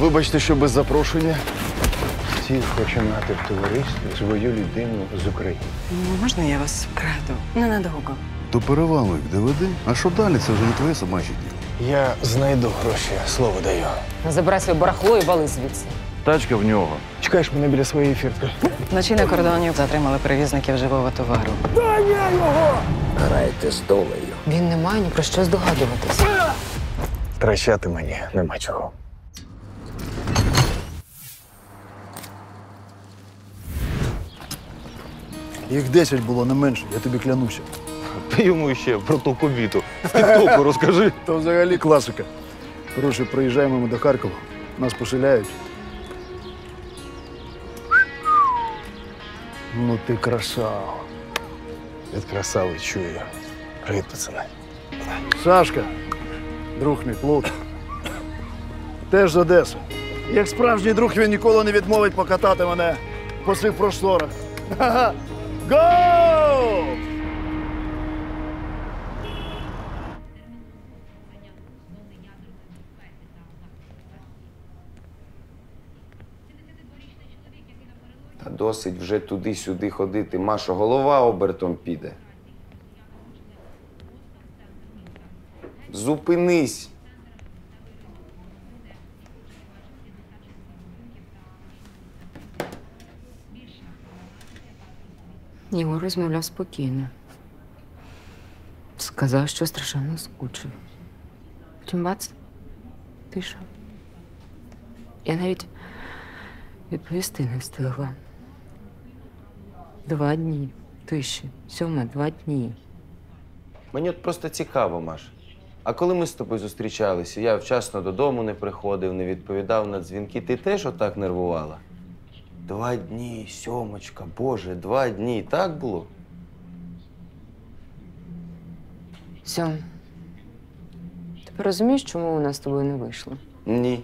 Вибачте, що без запрошення. Всі хоче мати в товаристві свою людину з України. Можна я вас вкраду? Ненадовго. То перевалу їх доведи. А що далі? Це вже не твоє собаче діло. Я знайду гроші, слово даю. Забирай своє барахло і вали звідси. Тачка в нього. Чекаєш мене біля своєї фіртки? Вночі на кордоні затримали перевізників живого товару. Грайте з долею. Він не має ні про що здогадуватися. Втрачати мені нема чого. Їх 10 було, не менше, я тобі клянуся. Ти йому ще про ту кобіту в тік-току розкажи. То взагалі класика. Коротше, приїжджаємо ми до Харкова, нас поселяють. Ну ти красава. Від красави чую. Привіт, пацани. Сашка, друг мій, плут. Теж з Одеси. Як справжній друг, він ніколи не відмовить покатати мене по цих просторах. Ха-ха! Гоу! Та досить вже туди-сюди ходити. Маша, голова обертом піде. Зупинись. Єгор розмовляв спокійно. Сказав, що страшенно скучив. Потім бац, тиша. Я навіть відповісти не встигла. 2 дні тиші. Сьома, 2 дні. Мені от просто цікаво, Маш. А коли ми з тобою зустрічалися, я вчасно додому не приходив, не відповідав на дзвінки, ти теж отак нервувала? 2 дні, Сьомочка, Боже, 2 дні. Так було? Сьом, ти розумієш, чому у нас з тобою не вийшло? Ні.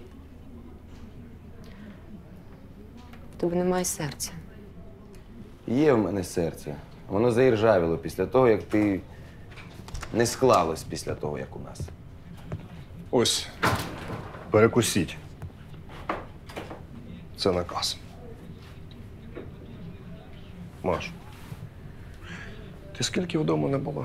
В тебе немає серця. Є в мене серце. Воно заіржавіло після того, як ти не склалось після того, як у нас. Ось, перекусіть. Це наказ. Маш, ти скільки вдома не була?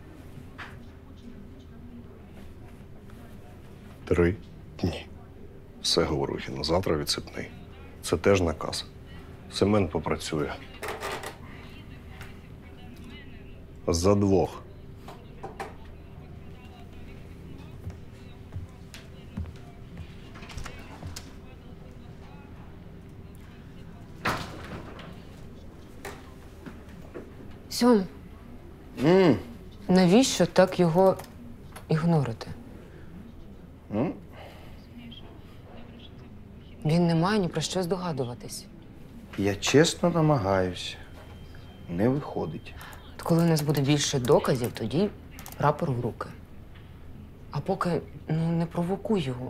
3 дні. Все, Говорухіна, завтра відсипний. Це теж наказ. Семен попрацює. За 2. Сьом, навіщо так його ігнорити? Він не має ні про що здогадуватись. Я чесно намагаюся. Не виходить. От коли у нас буде більше доказів, тоді прапор в руки. А поки, не провокуй його.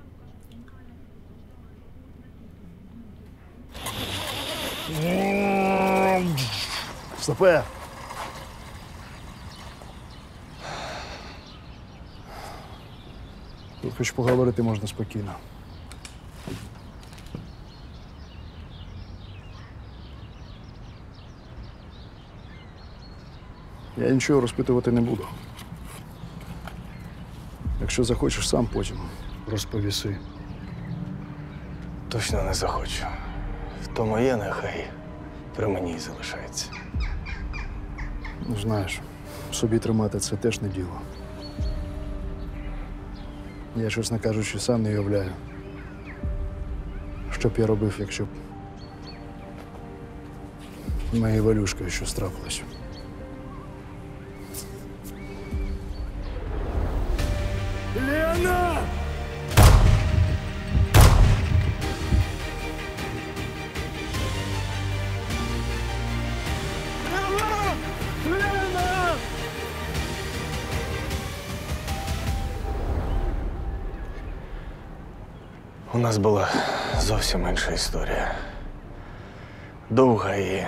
Стопе! Тут хоч поговорити можна спокійно. Я нічого розпитувати не буду. Якщо захочеш, сам потім розповіси. Точно не захочу. То моє нехай при мені й залишається. Ну, знаєш, собі тримати це теж не діло. Я, чесно кажучи, сам не уявляю, що б я робив, якщо б моєю Валюшкою щось трапилось. Лена! Лена! У нас була зовсім інша історія. Довга і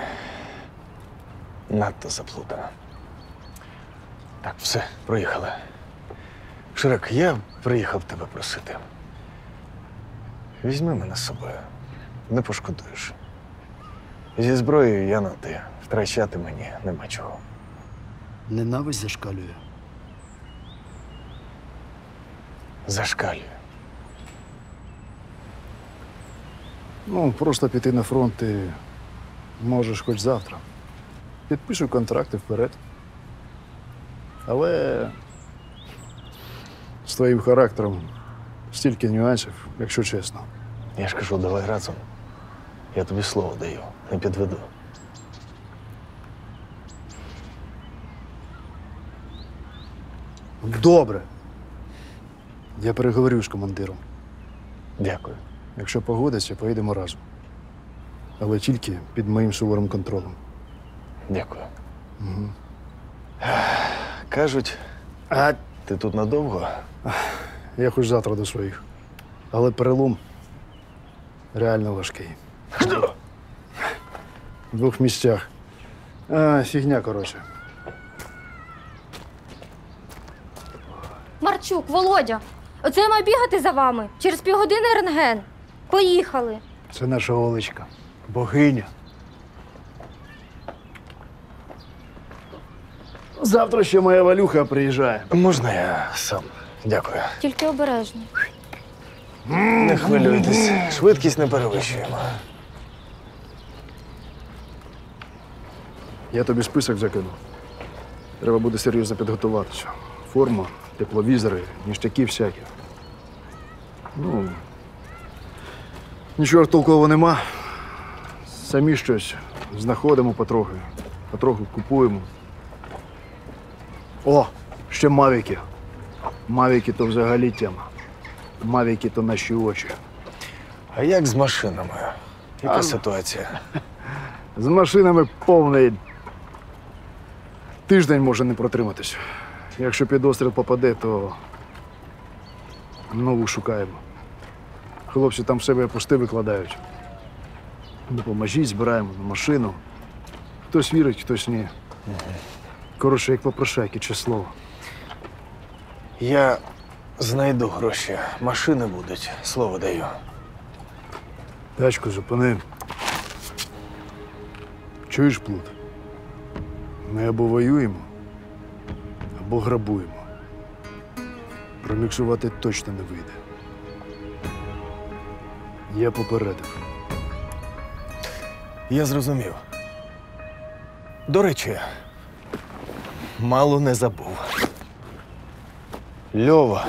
надто заплутана. Так, все, проїхали. Шрек, я приїхав тебе просити. Візьми мене з собою. Не пошкодуєш. Зі зброєю я на ти. Втрачати мені нема чого. Ненависть зашкалює. Зашкалюю. Ну, просто піти на фронт ти можеш хоч завтра. Підпишу контракт і вперед. Але з твоїм характером стільки нюансів, якщо чесно. Я ж кажу, давай разом. Я тобі слово даю, не підведу. Добре. Я переговорю з командиром. Дякую. Якщо погодиться, поїдемо разом. Але тільки під моїм суворим контролем. Дякую. Угу. Кажуть, ти тут надовго? Я хоч завтра до своїх. Але перелом реально важкий. В 2 місцях. Фігня, коротше. Марчук, Володя, оце я маю бігати за вами. Через півгодини рентген. Поїхали. Це наша Олечка. Богиня. Завтра ще моя Валюха приїжджає. Можна я сам? Дякую. Тільки обережно. Не хвилюйтесь, швидкість не перевищуємо. Я тобі список закину. Треба буде серйозно підготуватися. Форма, тепловізори, ніштяки всякі. Ну, нічого толкового нема. Самі щось знаходимо потрохи. Потроху купуємо. О, ще мавіки. Мавіки то взагалі тема. Мавіки то наші очі. А як з машинами? Яка ситуація? З машинами повний тиждень може не протриматись. Якщо під обстріл попаде, то нову шукаємо. Хлопці там в себе пошти викладають. Допоможіть, збираємо на машину. Хтось вірить, хтось ні. Коротше, як попрошайки, чи слово. Я знайду гроші. Машини будуть, слово даю. Тачку зупини. Чуєш, Плут? Ми або воюємо, або грабуємо. Проміксувати точно не вийде. Я попередив. Я зрозумів. До речі, мало не забув. Льова,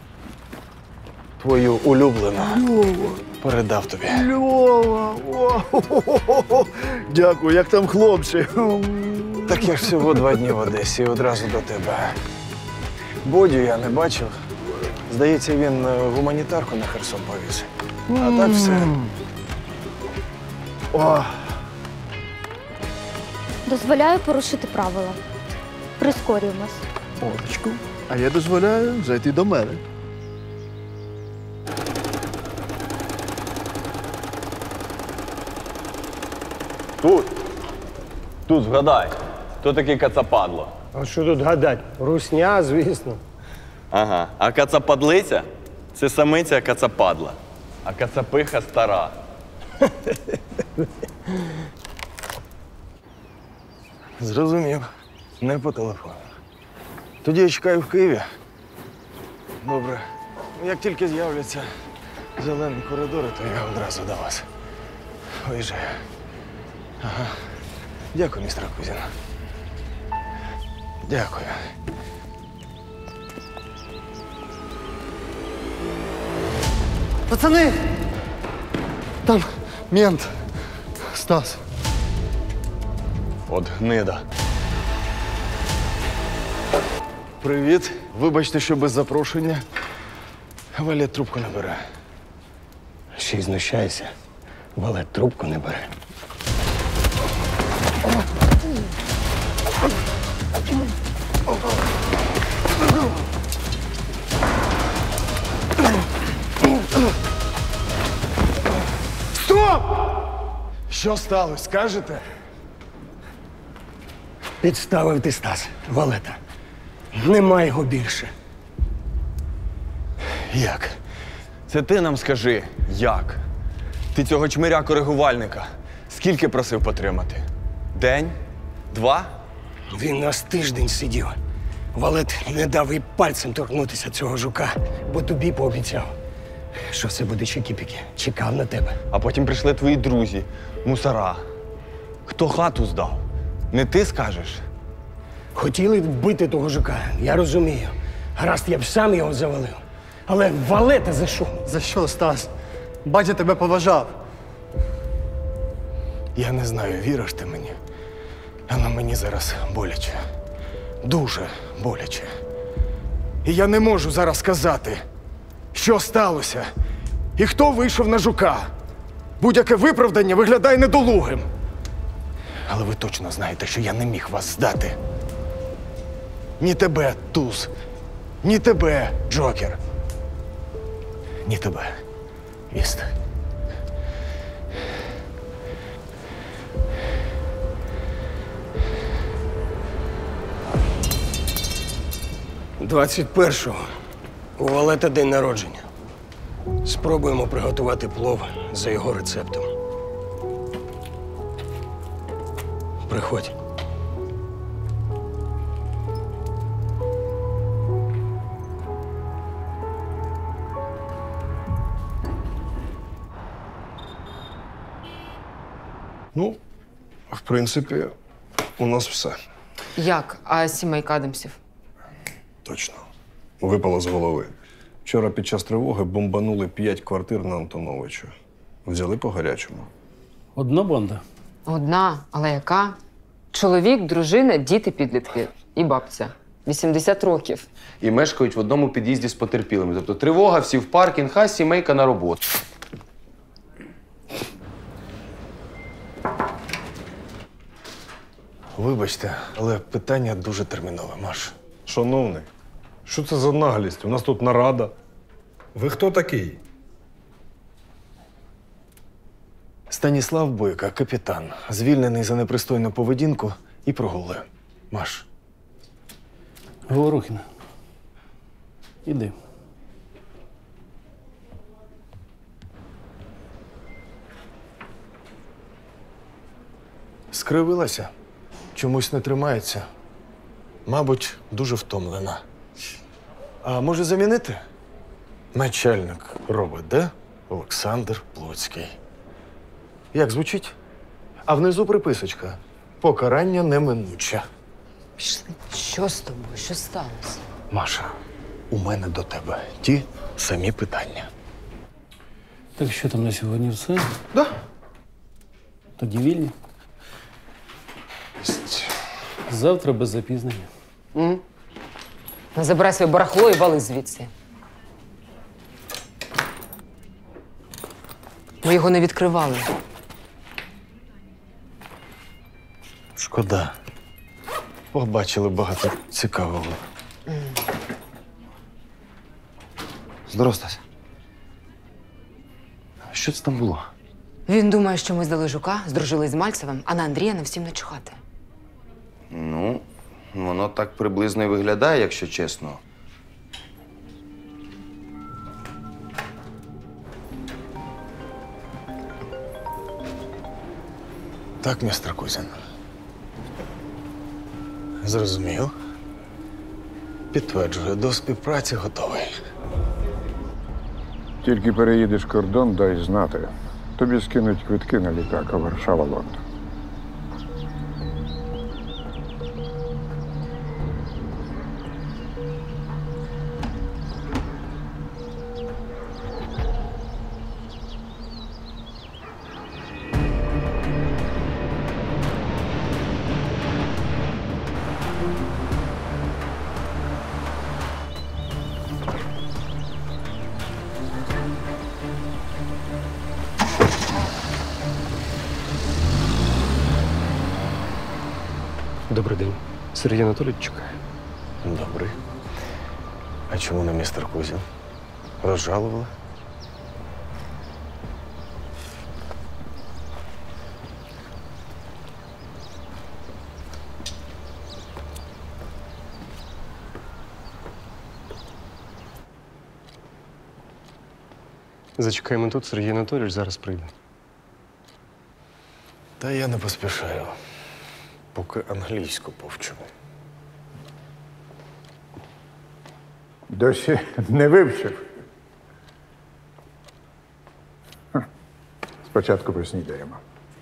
твою улюблену, передав тобі. Льова! О-хо-хо-хо-хо! Дякую, як там хлопці? Так я ж всього 2 дні в Одесі і одразу до тебе. Бодю я не бачив. Здається, він гуманітарку на Херсон повіз. А так все. О, Дозволяю порушити правила. Прискорюємось. Олечку, а я дозволяю зайти до мене. Тут згадай, хто такий кацападло? А що тут гадать? Русня, звісно. Ага. А кацападлиця – це самиця кацападла, а кацапиха стара. Зрозумів. Не по телефону. Тоді я чекаю в Києві. Добре. Як тільки з'являться зелені коридори, то я одразу до вас виїжджаю. Ага. Дякую, містер Кузін. Дякую. Пацани! Там мент. Стас. От гнида. Привіт. Вибачте, що без запрошення. Валет трубку не бере. Ще й знущайся. Валет трубку не бере. Що сталося, скажете? Підставив ти, Стас, Валета. Нема його більше. Як? Це ти нам скажи, як? Ти цього чмиря-коригувальника скільки просив потримати? День? 2? Він нас тиждень сидів. Валет не дав і пальцем торкнутися цього жука, бо тобі пообіцяв, що все буде чики-піки. Чекав на тебе. А потім прийшли твої друзі, мусора. Хто хату здав? Не ти скажеш? Хотіли вбити того жука, я розумію. Гаразд, я б сам його завалив. Але Валета за що? За що, Стас? Батя тебе поважав. Я не знаю, віриш ти мені, але мені зараз боляче. Дуже боляче. І я не можу зараз сказати, що сталося і хто вийшов на жука. Будь-яке виправдання виглядає недолугим. Але ви точно знаєте, що я не міг вас здати. Ні тебе, Туз, ні тебе, Джокер. Ні тебе, Іст. – 21-го у Валета день народження. Спробуємо приготувати плов за його рецептом. Приходь. Ну, в принципі, у нас все. Як? А сімейка Адамсів? Точно. Випало з голови. Вчора під час тривоги бомбанули 5 квартир на Антоновича. Взяли по гарячому. Одна банда. Одна, але яка? Чоловік, дружина, діти підлітки і бабця. 80 років. І мешкають в одному під'їзді з потерпілими. Тобто тривога, всі в паркінг, а сімейка на роботу. Вибачте, але питання дуже термінове, Маш. Шановний, що це за наглість? У нас тут нарада. Ви хто такий? Станіслав Бойка, капітан, звільнений за непристойну поведінку і прогули. Маш. Говорухіна. Іди. Скривилася. Чомусь не тримається. Мабуть, дуже втомлена. А може замінити? Начальник робить, де? Олександр Плотський. Як звучить? А внизу приписочка. Покарання неминуче. Пішли. Що з тобою? Що сталося? Маша, у мене до тебе ті самі питання. Так що там на сьогодні все? Да. Тоді вільні. Завтра без запізнення. Забирай своє барахло і вали звідси. Ми його не відкривали. Шкода. Побачили багато цікавого. Здоров, Стас. Що це там було? Він думає, що ми здали жука, здружились з Мальцевим, а на Андрія не всім начхати. Ну, воно так приблизно і виглядає, якщо чесно. Так, містер Кузін. Зрозумів. Підтверджую, до співпраці готовий. Тільки переїдеш кордон, дай знати. Тобі скинуть квитки на літак, а Варшава-Лондон. Добрий день. Сергій Анатолійович чекає. Добрий. А чому не містер Кузін? Розжалували? Зачекаємо тут, Сергій Анатолійович зараз прийде. Та я не поспішаю, поки англійську повчу. Досі не вивчив. Спочатку поснідаємо.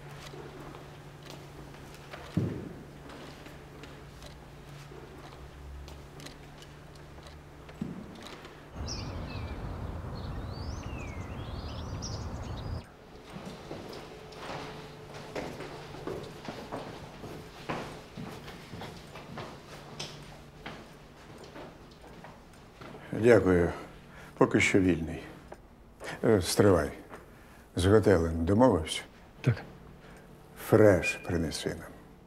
Дякую. Поки що вільний. Стривай. З готелем домовився? Так. Фреш принеси нам.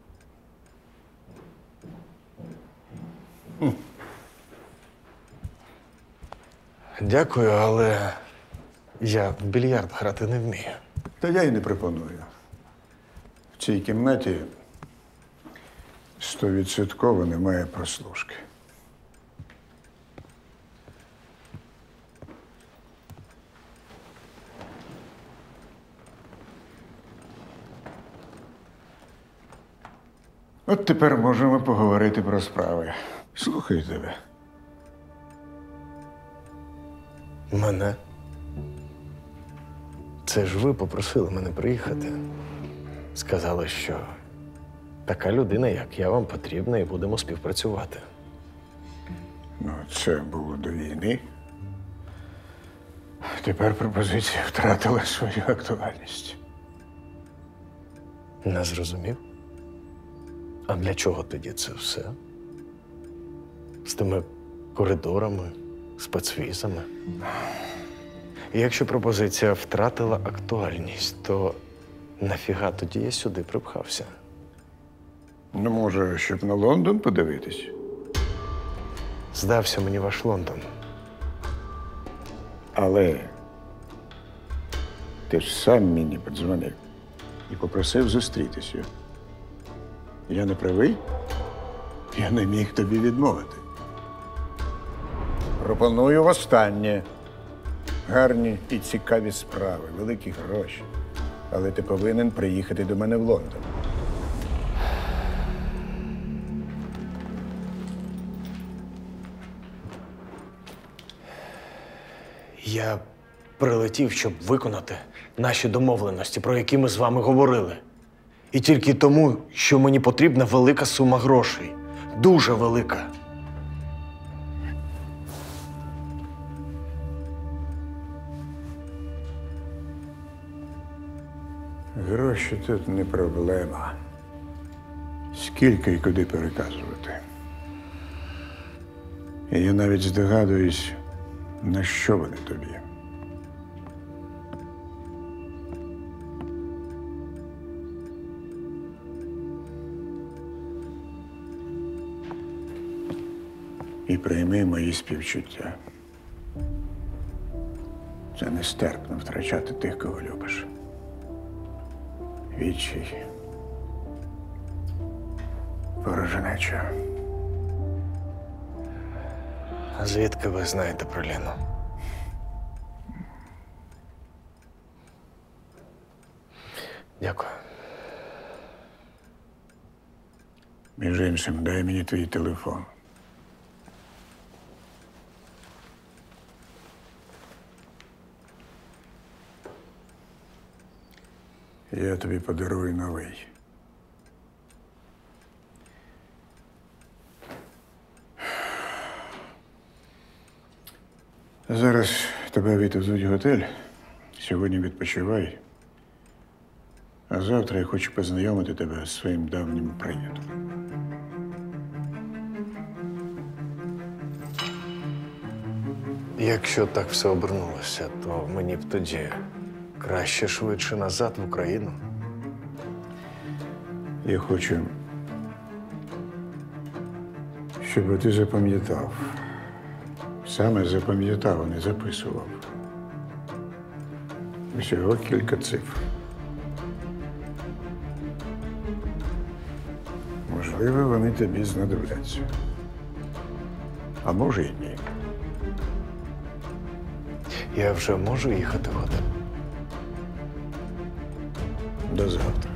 Дякую, але я в більярд грати не вмію. Та я й не пропоную. В цій кімнаті 100% немає прослушки. От тепер можемо поговорити про справи. Слухаю тебе. Мене? Це ж ви попросили мене приїхати. Сказали, що така людина, як я, вам потрібна, і будемо співпрацювати. Ну, це було до війни. Тепер пропозиція втратила свою актуальність. Не зрозумів? А для чого тоді це все? З тими коридорами, спецвізами? І якщо пропозиція втратила актуальність, то нафіга тоді я сюди припхався? Ну, може, щоб на Лондон подивитись? Здався мені ваш Лондон. Але ти ж сам мені подзвонив і попросив зустрітися. Я не правий? Я не міг тобі відмовити. Пропоную востаннє. Гарні і цікаві справи, великі гроші. Але ти повинен приїхати до мене в Лондон. Я прилетів, щоб виконати наші домовленості, про які ми з вами говорили. І тільки тому, що мені потрібна велика сума грошей. Дуже велика. Гроші тут не проблема. Скільки і куди переказувати. І я навіть здогадуюсь, на що вони тобі. І прийми мої співчуття. Це нестерпно втрачати тих, кого любиш. Відчай. Порожнеча. А звідки ви знаєте про Лену? Дякую. Між іншим, дай мені твій телефон. Я тобі подарую новий. Зараз тебе відвезуть в готель. Сьогодні відпочивай. А завтра я хочу познайомити тебе з своїм давнім приятелем. Якщо так все обернулося, то мені б тоді краще швидше назад в Україну. Я хочу, щоб ти запам'ятав. Саме запам'ятав, а не записував. Всього кілька цифр. Можливо, вони тобі знадобляться. А може і ні. Я вже можу їхати в готель? До завтра.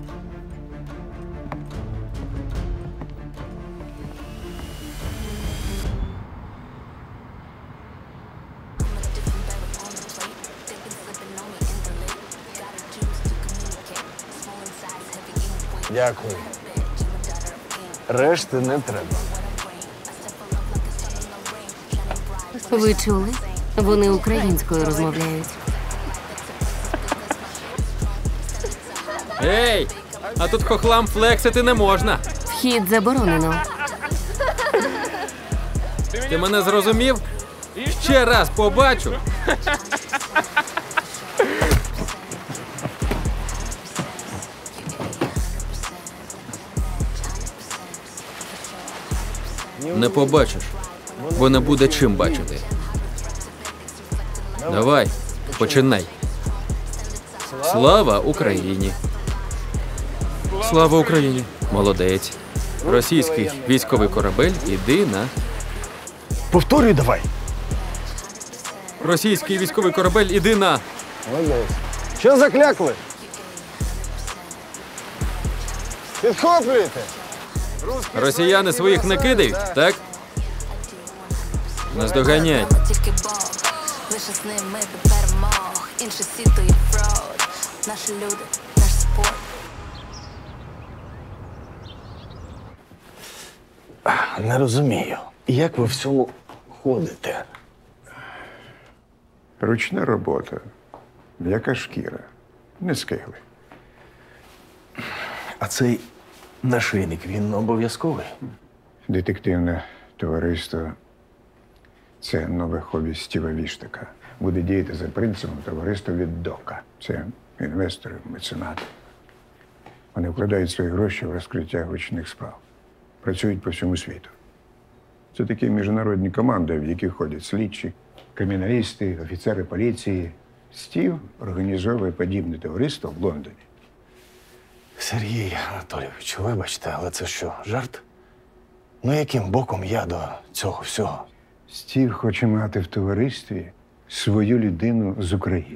Дякую. Решти не треба. Ви чули? Вони українською розмовляють. Ей! А тут хохлам флексити не можна. Вхід заборонено. Ти мене зрозумів? Ще раз побачу. Не побачиш, бо не буде чим бачити. Давай, починай. Слава Україні! Слава Україні! Молодець. Російський військовий корабель, іди на... Повторюй давай. Російський військовий корабель, іди на... Молодець. Що заклякли? Підхоплюєте? Росіяни своїх не кидають, так? Наздоганяй. Лише з ними до перемог. Інші світу є фрод. Наші люди, наш спорт. Не розумію. Як ви в цьому ходите? Ручна робота, м'яка шкіра, не скигли. А цей нашийник, він обов'язковий? Детективне товариство – це нове хобі Стіва Віштака. Буде діяти за принципом товариства від Дока. Це інвестори, меценати. Вони вкладають свої гроші в розкриття гучних справ. Працюють по всьому світу. Це такі міжнародні команди, в які ходять слідчі, криміналісти, офіцери поліції. Стів організовує подібне товариство в Лондоні. Сергій Анатолійович, вибачте, але це що, жарт? Ну яким боком я до цього всього? Стів хоче мати в товаристві свою людину з України.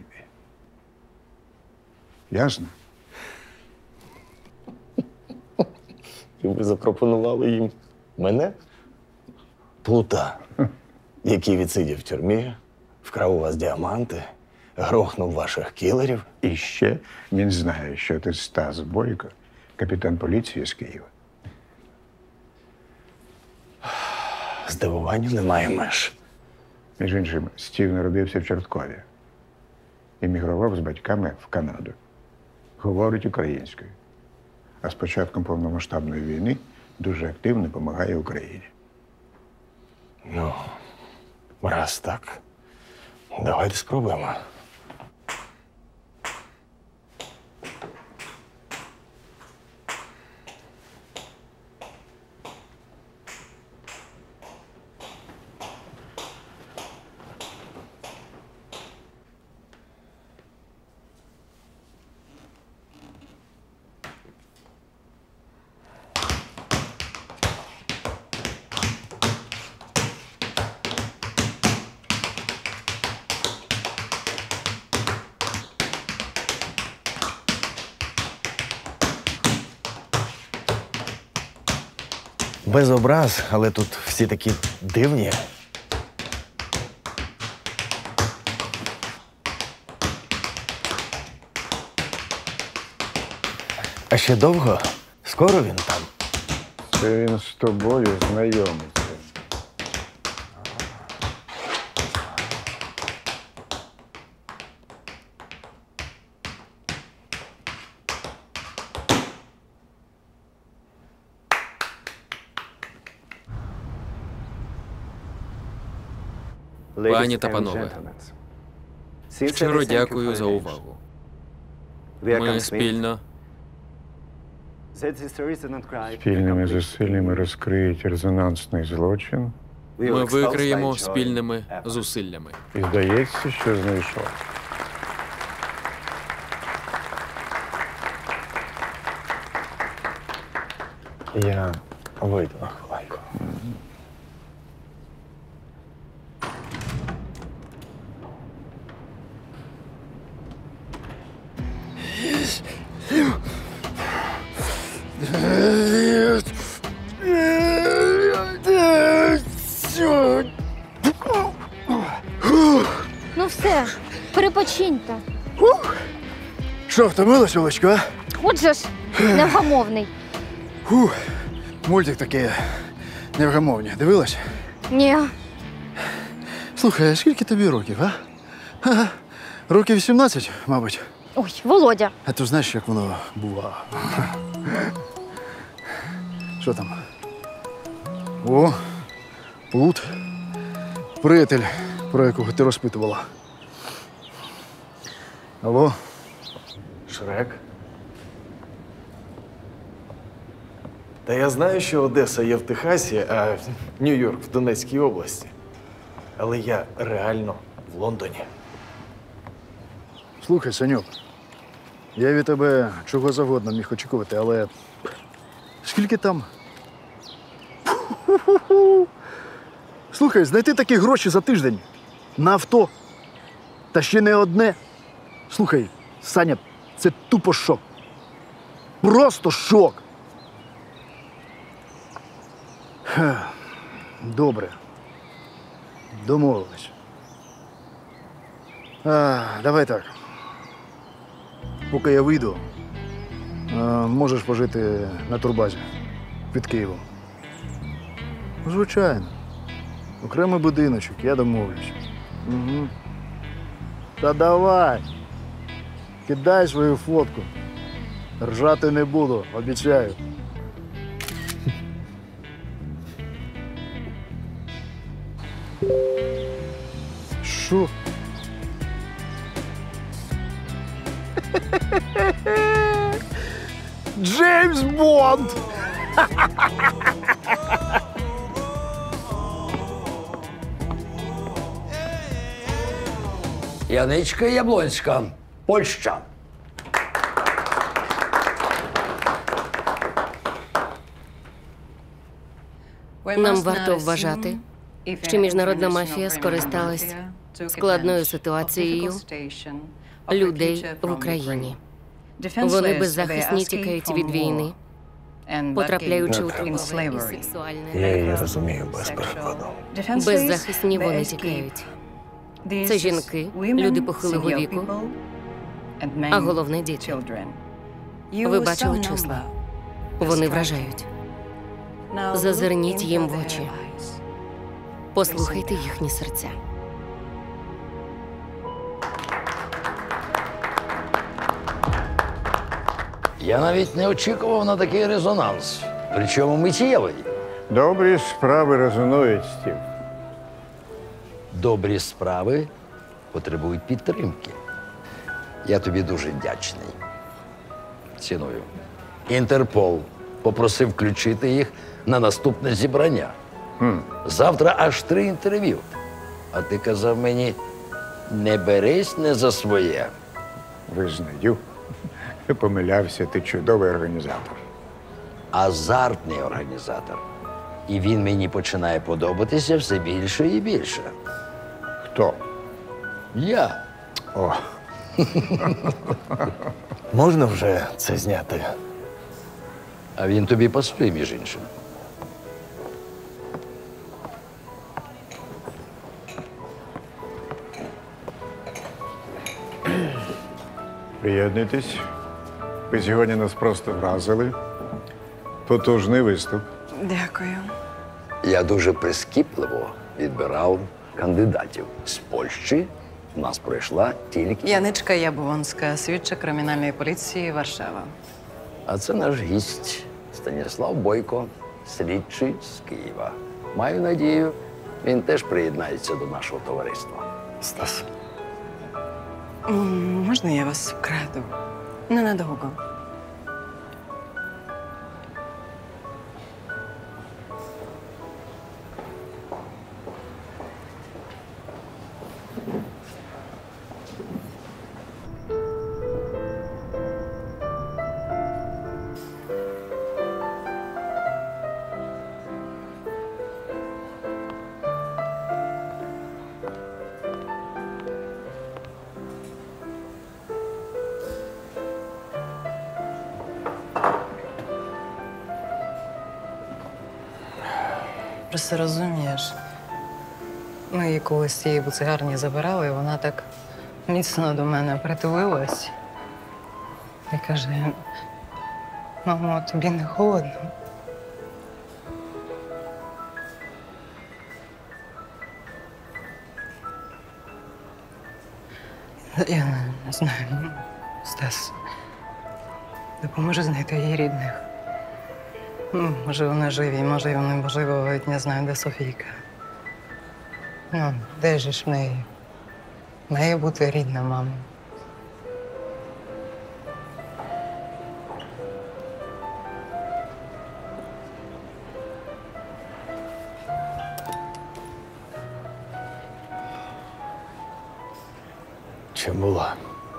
Ясно? І ви запропонували їм мене? Плута, який відсидів в тюрмі, вкрав у вас діаманти, грохнув ваших кілерів. І ще він знає, що ти Стас Бойко, капітан поліції з Києва. Здивуванню немає меж. Між іншим, Стів народився в Чорткові. Емігрував з батьками в Канаду. Говорить українською. А з початком повномасштабної війни дуже активно допомагає Україні. Ну, раз так, давайте спробуємо. Без образ, але тут всі такі дивні. А ще довго? Скоро він там? Це він з тобою знайомиться. Пані та панове, щиро дякую за увагу. Ми спільно Спільними зусиллями розкриють резонансний злочин. ми викриємо спільними зусиллями. І здається, що знайшов. Я вийду на хвилинку. Ну все, перепочиньте. Що, втомилась, Олечко, а? Отже ж, невгамовний. Мультик такий невгамовні. Дивилась? Ні. Слухай, а скільки тобі років, а? Ага. Років 17, мабуть. Ой, Володя. А то знаєш, як воно буває. Що там? О, Плут. Приятель, про якого ти розпитувала. Алло? Шрек. Та я знаю, що Одеса є в Техасі, а Нью-Йорк в Донецькій області. Але я реально в Лондоні. Слухай, Санюк, я від тебе чого завгодно міг очікувати, але скільки там? Слухай, знайти такі гроші за тиждень на авто, та ще не одне. Слухай, Саня, це тупо шок. Просто шок. Добре. Домовились. Давай так. Поки я вийду, можеш пожити на турбазі під Києвом. Звичайно. Окремий будиночок, я домовлюсь. Угу. Та давай. Кидай свою фотку. Ржати не буду, обіцяю. Що? Джеймс Бонд! Яничка Яблонська, Польща. Нам варто вважати, що міжнародна мафія скористалась складною ситуацією людей в Україні. Вони беззахисні тікають від війни, потрапляючи у торгове і сексуальне. Я її розумію без перекладу. Беззахисні вони тікають. Це жінки, люди похилого віку, а головне – діти. Ви бачили числа? Вони вражають. Зазирніть їм в очі. Послухайте їхні серця. Я навіть не очікував на такий резонанс. Причому миттєвий. Добрі справи резонують, Стів. Добрі справи потребують підтримки. Я тобі дуже вдячний. Ціную. Інтерпол попросив включити їх на наступне зібрання. Завтра аж 3 інтерв'ю. А ти казав мені, не берись не за своє. Визнаю. Помилявся, ти чудовий організатор. Азартний організатор. І він мені починає подобатися все більше і більше. Хто? Я. О. Можна вже це зняти? А він тобі пасує, між іншим. Приєднуйтесь. Ви сьогодні нас просто вразили. Потужний виступ. Дякую. Я дуже прискіпливо відбирав кандидатів. З Польщі в нас пройшла тільки. Яничка Яблонська, слідча кримінальної поліції Варшава. А це наш гість Станіслав Бойко, слідчий з Києва. Маю надію, він теж приєднається до нашого товариства. Стас. Можна я вас вкраду? Ненадовго. Просто розумієш, ми її колись з цієї буцегарні забирали, і вона так міцно до мене притулилась і каже: мамо, тобі не холодно? Я не знаю, Стас, допоможе знайти її рідних. Ну, може, вони живі, може, вони, можливо, не знаю, де Софійка. Ну, де ж в неї? Має бути рідна мама. Чи була?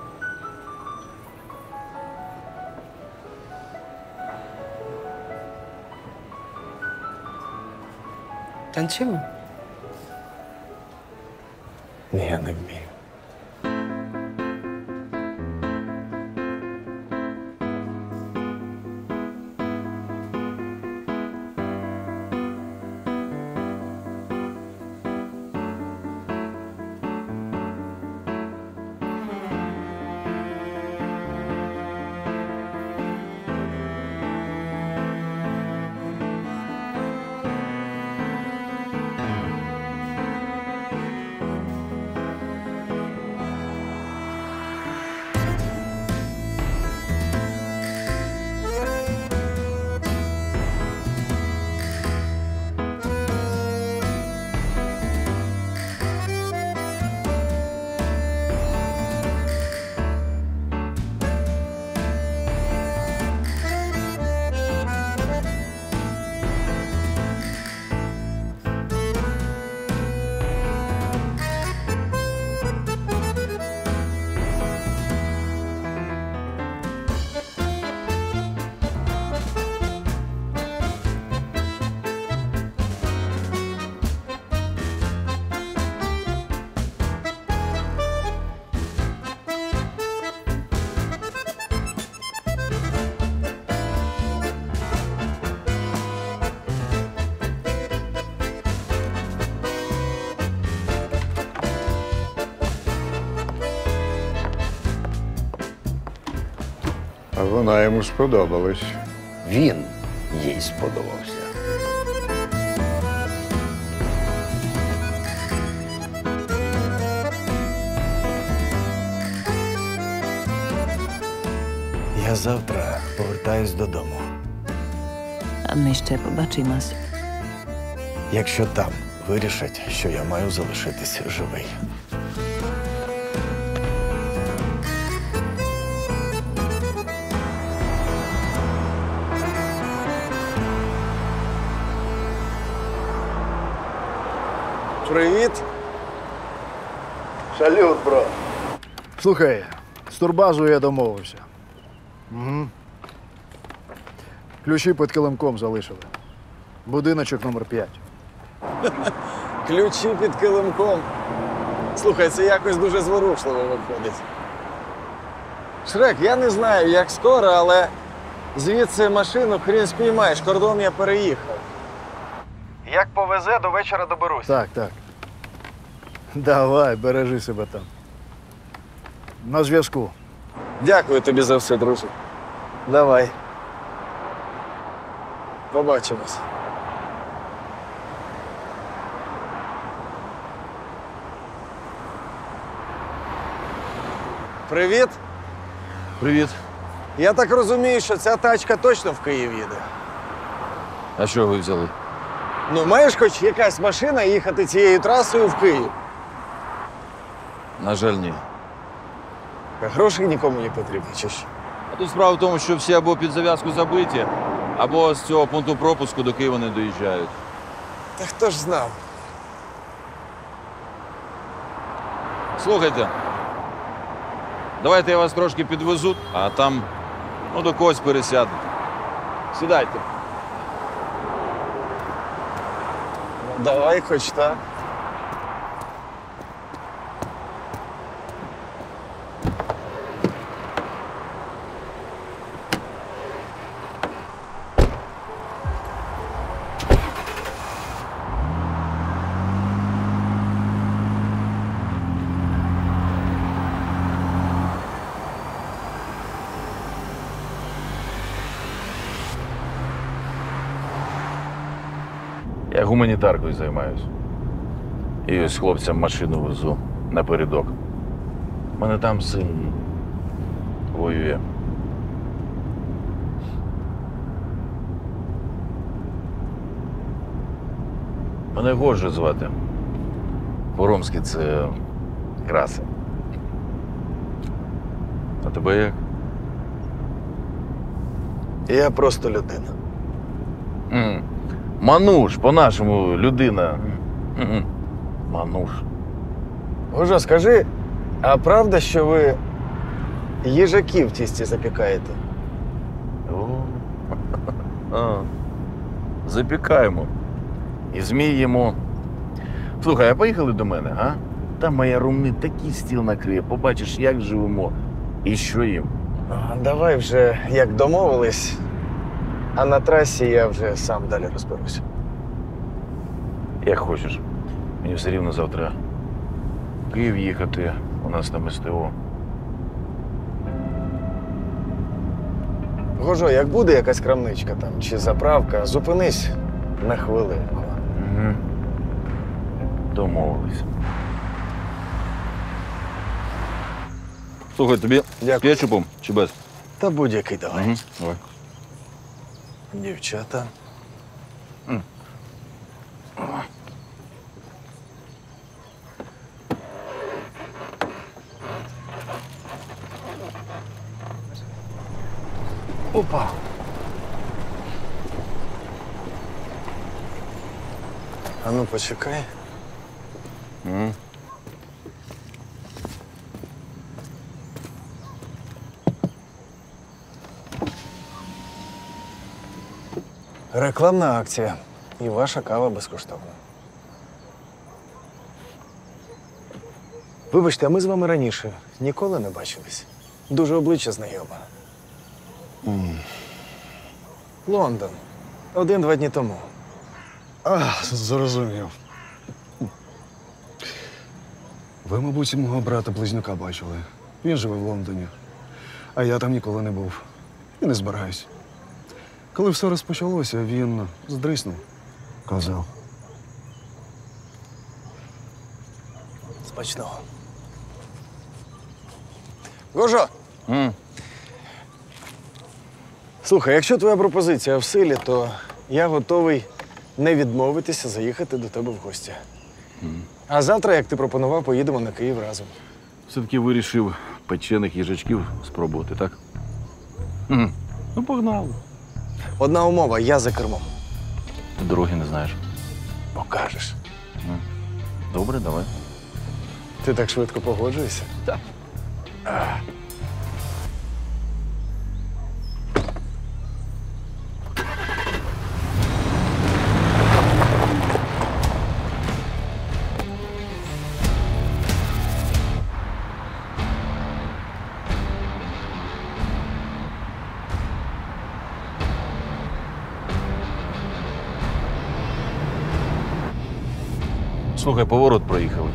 Танцюємо? Ні, я не вмію. А вона йому сподобалась. Він їй сподобався. Я завтра повертаюсь додому. А ми ще побачимось. Якщо там вирішать, що я маю залишитись живий. Привіт. Салют, бро. Слухай, з турбазою я домовився. Угу. Ключі під килимком залишили. Будиночок номер 5. Ключі під килимком. Слухай, це якось дуже зворушливо виходить. Шрек, я не знаю, як скоро, але звідси машину хрін спіймаєш, кордон я переїхав. Як повезе, до вечора доберусь. Так, так. Давай, бережи себе там. На зв'язку. Дякую тобі за все, друже. Давай. Побачимось. Привіт. Привіт. Я так розумію, що ця тачка точно в Київ їде. А що ви взяли? Ну, маєш хоч якась машина їхати цією трасою в Київ? На жаль, ні. Грошей нікому не потрібно, чи що? А тут справа в тому, що всі або під зав'язку забиті, або з цього пункту пропуску до Києва не доїжджають. Та хто ж знав? Слухайте, давайте я вас трошки підвезу, а там до когось пересядете. Сідайте. Ну, давай хоч так. Я гуманітаркою займаюся. І ось хлопцям машину везу напередок. У мене там син воює. Мене Годжа звати. По-ромськи це краса. А тебе як? Я просто людина. Мануш, по-нашому людина. Мануш. Гожа, скажи, а правда, що ви їжаків в тісті запікаєте? Запікаємо. І змій їмо. Слухай, а поїхали до мене, а? Там моя румни такий стіл накриє, побачиш, як живемо і що їм. Давай вже, як домовились, а на трасі я вже сам далі розберуся. Як хочеш. Мені все рівно завтра в Київ їхати, у нас там СТО. Гожо, як буде якась крамничка там чи заправка, зупинись на хвилинку. Домовились. Слухай, тобі з кетчупом чи без? Та будь-який давай. Давай. Дівчата. Опа. А ну почекай. Рекламна акція. І ваша кава безкоштовна. Вибачте, а ми з вами раніше ніколи не бачились. Дуже обличчя знайоме. Лондон. 1-2 дні тому. Зрозумів. Ви, мабуть, мого брата-близнюка бачили. Він живе в Лондоні. А я там ніколи не був. І не збираюсь. Коли все розпочалося, він здриснув. Казав. Смачного. Гожо! Слухай, якщо твоя пропозиція в силі, то я готовий не відмовитися заїхати до тебе в гості. А завтра, як ти пропонував, поїдемо на Київ разом. Все-таки вирішив печених їжачків спробувати, так? Ну, погнали. Одна умова, я за кермом. Ти дороги не знаєш. Покажеш. Добре, давай. Ти так швидко погоджуєшся? Так. Слухай, поворот проїхали.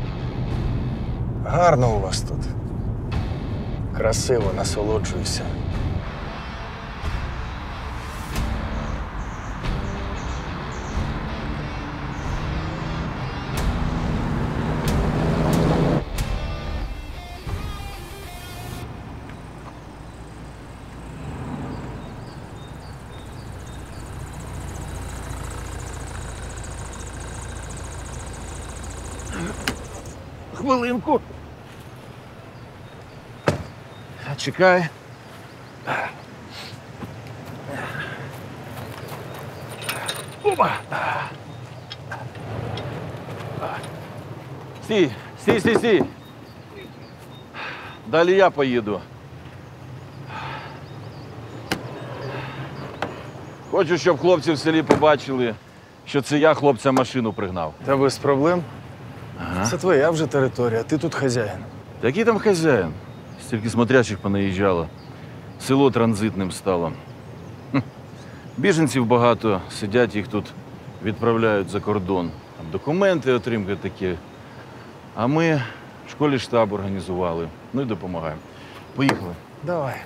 Гарно у вас тут. Красиво, насолоджуюся. Хвилинку. Чекай. Опа! Стій, стій, стій, стій. Далі я поїду. Хочу, щоб хлопці в селі побачили, що це я хлопця машину пригнав. Та без проблем. Це твоя вже територія, ти тут хазяїн. Та який там хазяїн? Стільки смотрячих понаїжджало. Село транзитним стало. Біженців багато, сидять, їх тут відправляють за кордон. Там документи отримки такі. А ми в школі штаб організували. Ну і допомагаємо. Поїхали. Давай.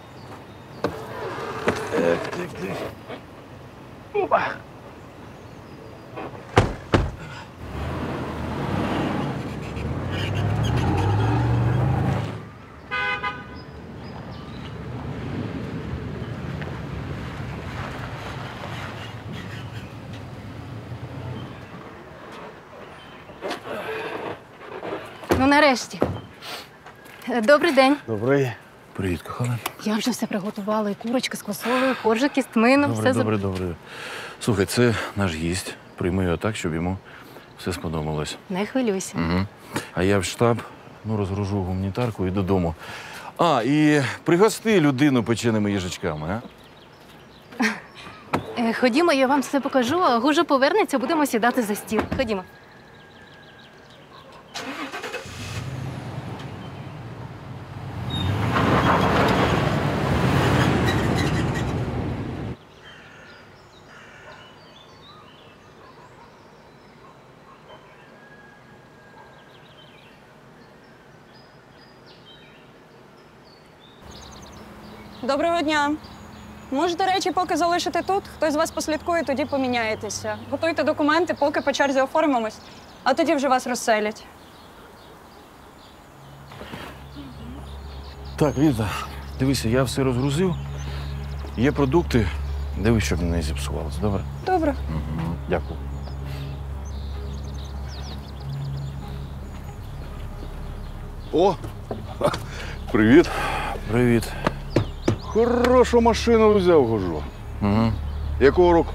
Опа. Ну, нарешті. Добрий день. Добрий. Привіт, кохана. Я вже все приготувала. І курочки з квасолею, коржики з тмином. Добре, все добре. Слухай, це наш гість. Прийми його так, щоб йому все сподобалось. Не хвилюйся. Угу. А я в штаб, розгружу гуманітарку і додому. А, і пригости людину печеними їжачками, а? Ходімо, я вам все покажу, а Гужа повернеться, будемо сідати за стіл. Ходімо. Доброго дня. Можете речі поки залишити тут. Хтось з вас послідкує, тоді поміняєтеся. Готуйте документи, поки по черзі оформимось, а тоді вже вас розселять. Так, Віта, дивися, я все розгрузив. Є продукти. Дивись, щоб не зіпсувалося, добре? Добре. Угу. Дякую. О! Привіт. Привіт. Хорошу машину взяв, Гужо. Угу. Якого року?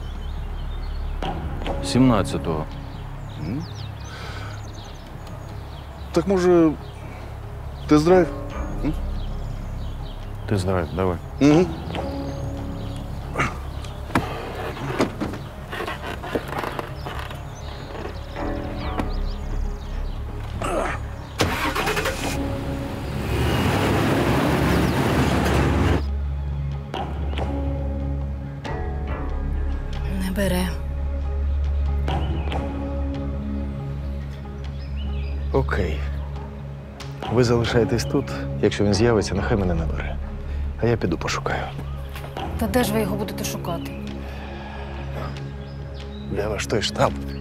17-го. Так може, тест-драйв? Тест-драйв, давай. Угу. Не бере. Окей. Ви залишаєтесь тут. Якщо він з'явиться, нехай мене набере. А я піду пошукаю. Та де ж ви його будете шукати? Де ваш той штаб?